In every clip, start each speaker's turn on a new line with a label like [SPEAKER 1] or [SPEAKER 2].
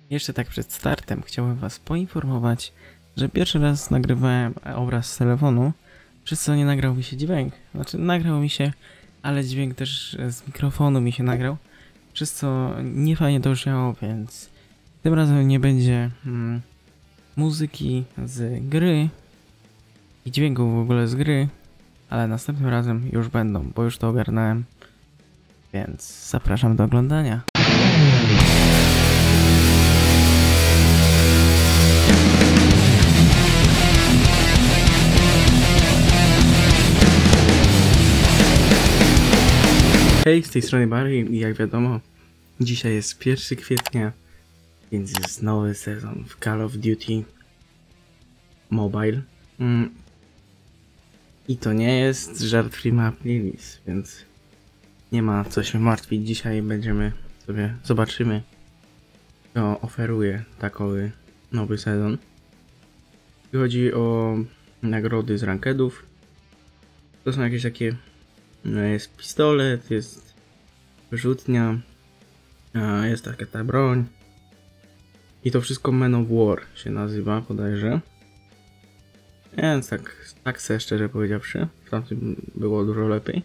[SPEAKER 1] Jeszcze tak przed startem chciałbym was poinformować, że pierwszy raz nagrywałem obraz z telefonu, przez co nie nagrał mi się dźwięk. Znaczy nagrał mi się, ale dźwięk też z mikrofonu mi się nagrał, przez co nie fajnie to brzmiało, więc tym razem nie będzie muzyki z gry i dźwięków w ogóle z gry, ale następnym razem już będą, bo już to ogarnąłem, więc zapraszam do oglądania. Hej, z tej strony Barry i jak wiadomo, dzisiaj jest 1 kwietnia, więc jest nowy sezon w Call of Duty Mobile. I to nie jest żart Free Map Release, więc nie ma co się martwić. Dzisiaj zobaczymy, co oferuje takowy nowy sezon. Jeśli chodzi o nagrody z rankedów, to są jakieś takie, jest pistolet, jest wyrzutnia, jest taka ta broń i to wszystko Men of War się nazywa bodajże. Więc tak sobie szczerze powiedziawszy, w tamtym było dużo lepiej.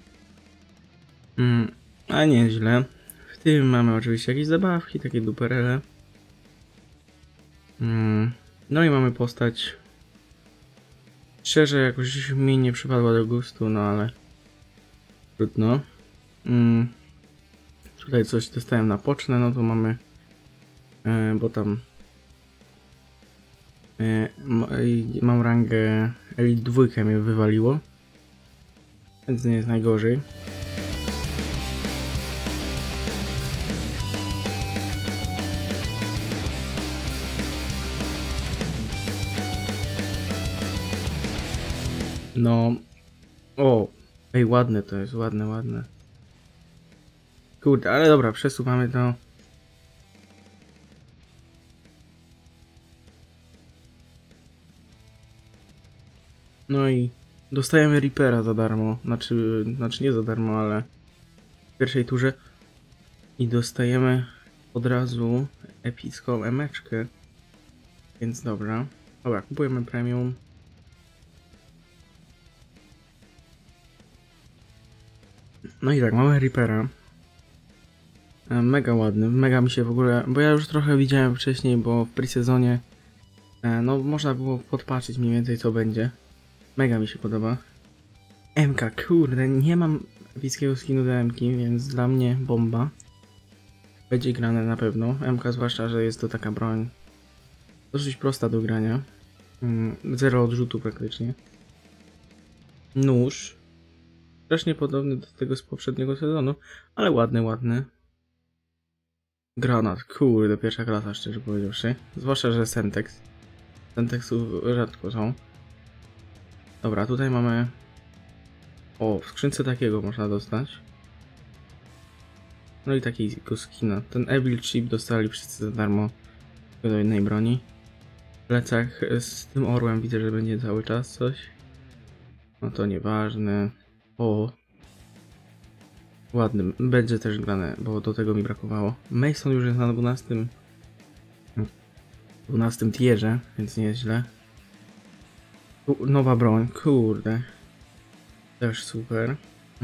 [SPEAKER 1] A nieźle. W tym mamy oczywiście jakieś zabawki, takie duperele. No i mamy postać. Szczerze jakoś mi nie przypadła do gustu, no ale trudno. Tutaj coś dostałem na pocztę, no to mamy, bo tam mam rangę Elite 2 mnie wywaliło, więc nie jest najgorzej. No, ej, ładne to jest, ładne. Kurde, ale dobra, przesuwamy to. No i dostajemy Reapera za darmo, znaczy nie za darmo, ale w pierwszej turze. I dostajemy od razu epicką emeczkę, więc dobra. Dobra, kupujemy premium. No i tak, mamy Reapera. Mega ładny, mega mi się w ogóle, bo ja już trochę widziałem wcześniej, bo w pre-sezonie no można było podpatrzeć mniej więcej co będzie. Mega mi się podoba. MK, kurde, nie mam epickiego skinu do MK, więc dla mnie bomba. Będzie grane na pewno. MK zwłaszcza, że jest to taka broń dosyć prosta do grania. Zero odrzutu praktycznie. Nóż. Strasznie podobny do tego z poprzedniego sezonu, ale ładny. Granat, kurde, pierwsza klasa, szczerze powiedziawszy. Zwłaszcza, że Semtex. Semtexów rzadko są. Dobra, tutaj mamy... w skrzynce takiego można dostać. No i takiego skina. Ten Evil Chip dostali wszyscy za darmo do jednej broni. W plecach z tym orłem widzę, że będzie cały czas coś. No to nieważne. Ładny. Będzie też grane, bo do tego mi brakowało. Mason już jest na 12 tierze, więc nieźle. Nowa broń, kurde. Też super.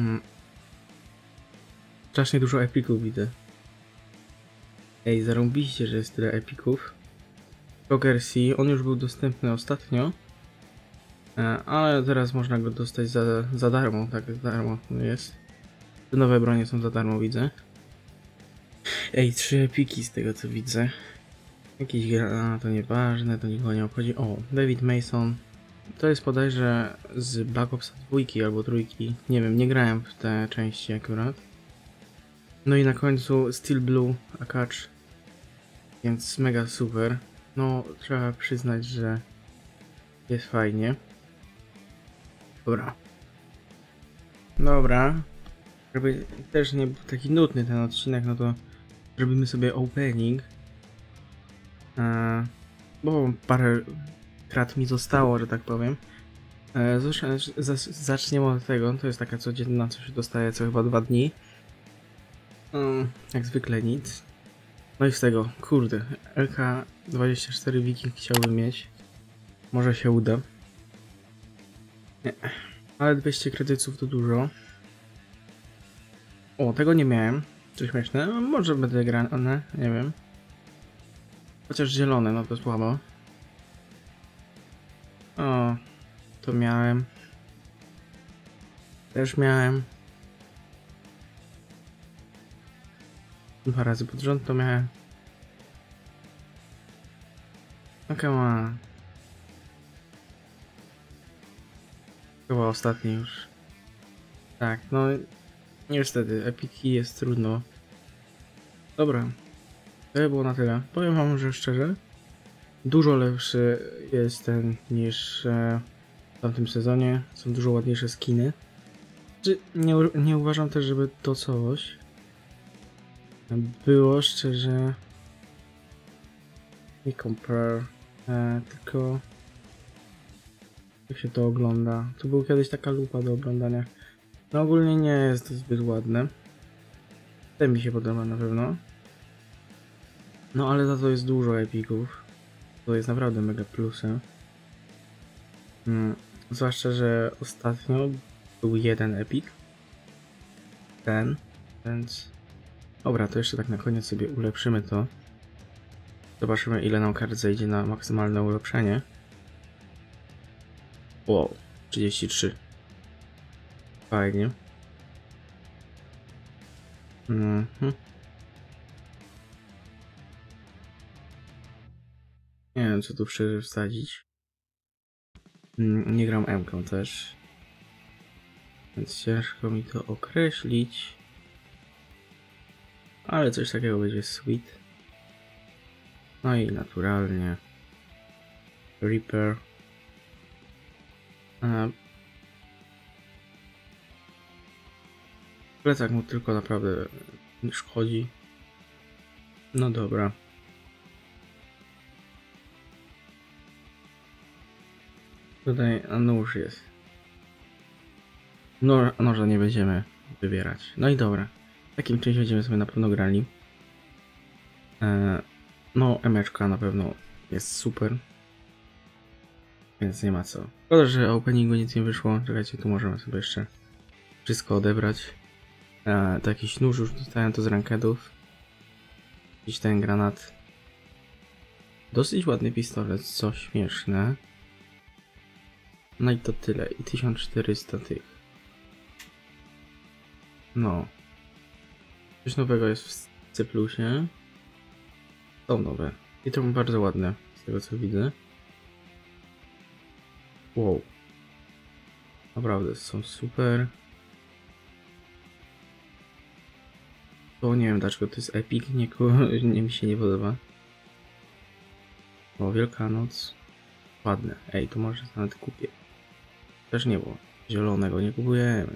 [SPEAKER 1] Strasznie dużo epików widzę. Ej, zarąbiście, że jest tyle epików. Joker C, on już był dostępny ostatnio. Ale teraz można go dostać za darmo, tak za darmo jest. Te nowe bronie są za darmo, widzę. Ej, 3 epiki z tego co widzę. Jakieś gra, to nieważne, to nikogo nie obchodzi. David Mason. To jest bodajże z Black Ops 2 albo 3. Nie wiem, nie grałem w te części akurat. No i na końcu Steel Blue Akacz. Więc mega super. No, trzeba przyznać, że jest fajnie. Dobra. Żeby też nie był taki nudny ten odcinek, no to zrobimy sobie opening. Bo parę krat mi zostało, że tak powiem. Zaczniemy od tego, to jest taka codzienna, co się dostaje co chyba 2 dni. Jak zwykle nic. No i z tego, kurde, LK24 Viking chciałbym mieć. Może się uda. Nie. Ale 200 kredytów to dużo. O, tego nie miałem. Co śmieszne. No, może będę grane, nie wiem. Chociaż zielone, no to słabo. O, to miałem. Też miałem. 2 razy pod rząd to miałem. No come on. Chyba ostatni już. Tak, no niestety, epiki jest trudno. Dobra, to było na tyle. Powiem wam, że szczerze, dużo lepszy jest ten niż w tamtym sezonie. Są dużo ładniejsze skiny. Nie uważam też, żeby to coś było szczerze nie compare, tylko jak się to ogląda. Tu był kiedyś taka lupa do oglądania. No ogólnie nie jest to zbyt ładne. Ten mi się podoba na pewno. No ale za to jest dużo epików. To jest naprawdę mega plusem. Zwłaszcza, że ostatnio był jeden epic. Ten, więc... Dobra, to jeszcze tak na koniec sobie ulepszymy to. Zobaczymy, ile nam kart zejdzie na maksymalne ulepszenie. Wow, 33. Fajnie. Nie wiem, co tu wsadzić. Nie gram M-ką też. Więc ciężko mi to określić. Ale coś takiego będzie sweet. No i naturalnie Reaper. Plecak mu tylko naprawdę szkodzi. No dobra. Tutaj nóż jest. No, noża nie będziemy wybierać. No i dobra. Takim czymś będziemy sobie na pewno grali. No, emeczka na pewno jest super. Więc nie ma co. Szkoda, że openingu nic nie wyszło. Czekajcie, tu możemy sobie jeszcze wszystko odebrać. To jakiś nóż już dostałem to z rankedów. Jakiś ten granat. Dosyć ładny pistolet, co śmieszne. No i to tyle. I 1400 tych. No. Coś nowego jest w C+. Są nowe. I to bardzo ładne, z tego co widzę. Wow. Naprawdę są super. To nie wiem dlaczego to jest epic, nie mi się nie podoba. O, Wielkanoc. Ładne. Ej, to może nawet kupię. Też nie było. Zielonego nie kupujemy.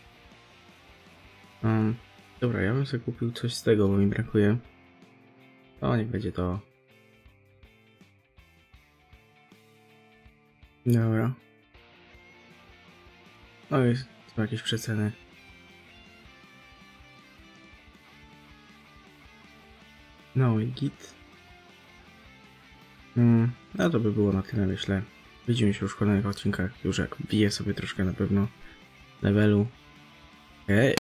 [SPEAKER 1] Dobra, ja bym sobie kupił coś z tego, bo mi brakuje. O, niech będzie to. Dobra. No i są jakieś przeceny. No i git. No to by było na tyle, myślę. Widzimy się już w kolejnych odcinkach. Już jak wbiję sobie troszkę na pewno levelu. Hej!